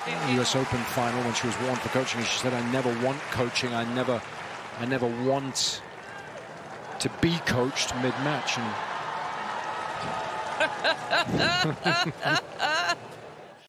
US Open final when she was warned for coaching, and she said, "I never want coaching. I never want to be coached mid-match." And